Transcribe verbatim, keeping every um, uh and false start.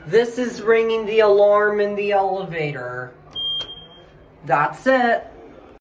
This is ringing the alarm in the elevator. That's it.